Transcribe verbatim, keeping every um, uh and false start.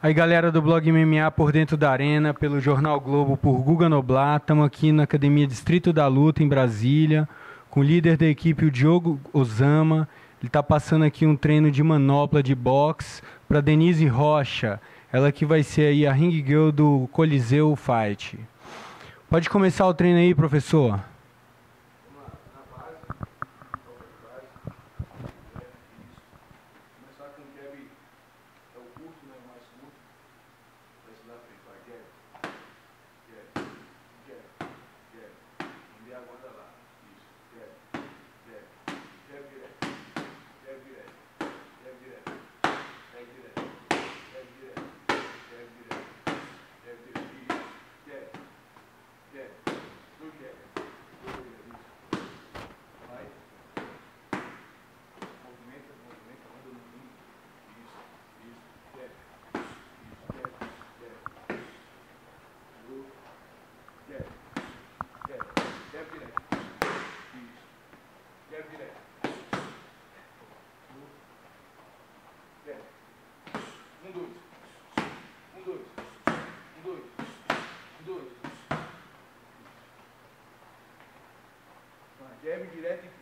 Aí galera do blog M M A por dentro da arena, pelo Jornal Globo, por Guga Noblat, estamos aqui na Academia Distrito da Luta em Brasília, com o líder da equipe, o Diogo Osama. Ele está passando aqui um treino de manopla de boxe para Denise Rocha, ela que vai ser aí a ring girl do Coliseu Fight. Pode começar o treino aí, professor. Jab direto e